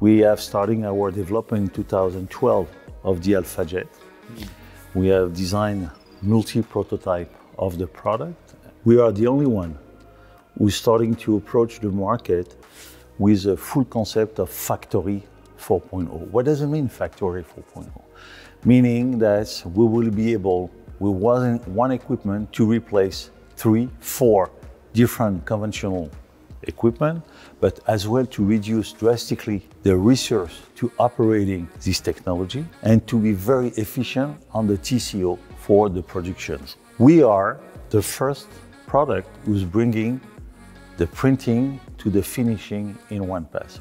We have started our development in 2012 of the AlphaJET. We have designed multi-prototype of the product. We are the only one who's starting to approach the market with a full concept of Factory 4.0. What does it mean, Factory 4.0? Meaning that we will be able, with one equipment, to replace 3, 4 different conventional equipment, but as well to reduce drastically the resource to operating this technology and to be very efficient on the TCO for the productions. We are the first product who's bringing the printing to the finishing in one pass.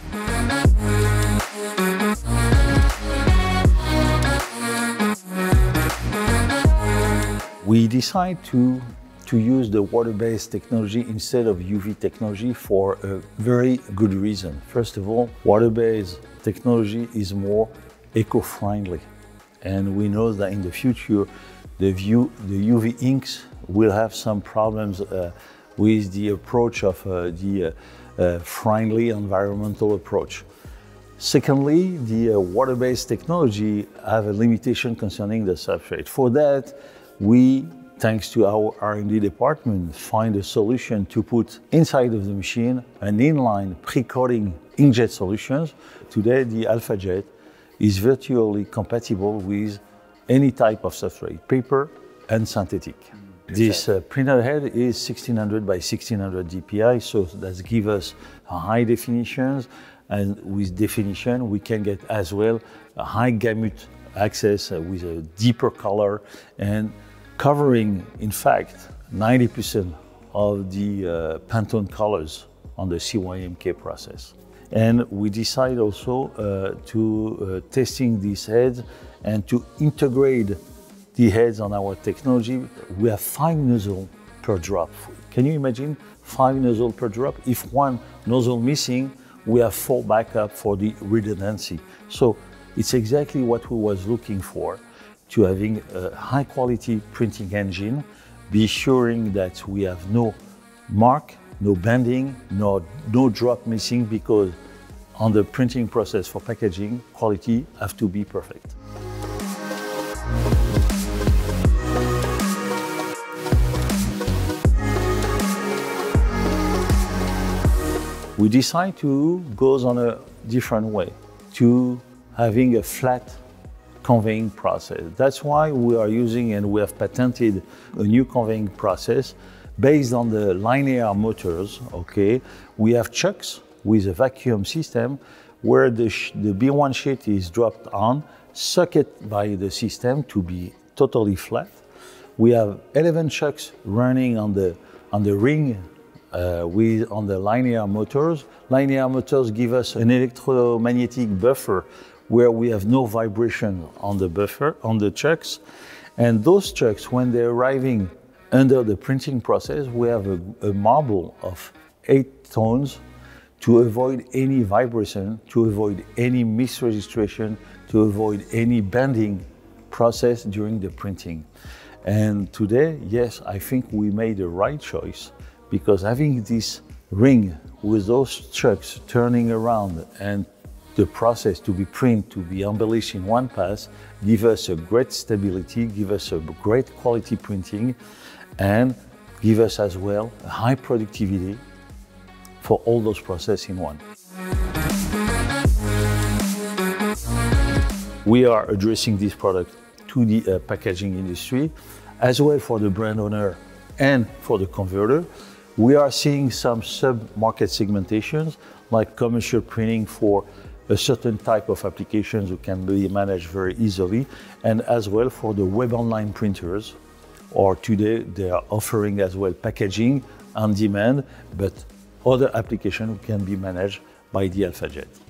We decide to use the water-based technology instead of UV technology for a very good reason. First of all, water-based technology is more eco-friendly. And we know that in the future, the UV inks will have some problems with the approach of the friendly environmental approach. Secondly, the water-based technology have a limitation concerning the substrate. For that, we, thanks to our R&D department, find a solution to put inside of the machine an inline pre-coating inkjet solutions. Today, the AlphaJET is virtually compatible with any type of substrate, paper and synthetic. This printed head is 1600 by 1600 dpi, so that gives us high definitions, and with definition we can get as well a high gamut access with a deeper color and covering, in fact, 90% of the Pantone colors on the CYMK process. And we decide also to testing these heads and to integrate the heads on our technology. We have 5 nozzles per drop. Can you imagine 5 nozzles per drop? If one nozzle missing, we have 4 backup for the redundancy. So it's exactly what we was looking for, to having a high quality printing engine, be assuring that we have no mark, no bending, no drop missing, because on the printing process for packaging, quality have to be perfect. We decide to go on a different way, to having a flat conveying process. That's why we are using, and we have patented, a new conveying process based on the linear motors. Okay, we have chucks with a vacuum system where the B1 sheet is dropped on, sucked by the system to be totally flat. We have 11 chucks running on the ring on the linear motors. Linear motors give us an electromagnetic buffer where we have no vibration on the buffer, on the chucks. And those chucks, when they're arriving under the printing process, we have a marble of 8 tones to avoid any vibration, to avoid any misregistration, to avoid any bending process during the printing. And today, yes, I think we made the right choice, because having this ring with those chucks turning around and the process to be printed, to be embellished in one pass, give us a great stability, give us a great quality printing, and give us as well a high productivity for all those processes in one. We are addressing this product to the packaging industry, as well for the brand owner and for the converter. We are seeing some sub-market segmentations, like commercial printing for a certain type of applications who can be managed very easily, and as well for the web online printers, or today they are offering as well packaging on demand, but other applications can be managed by the AlphaJET.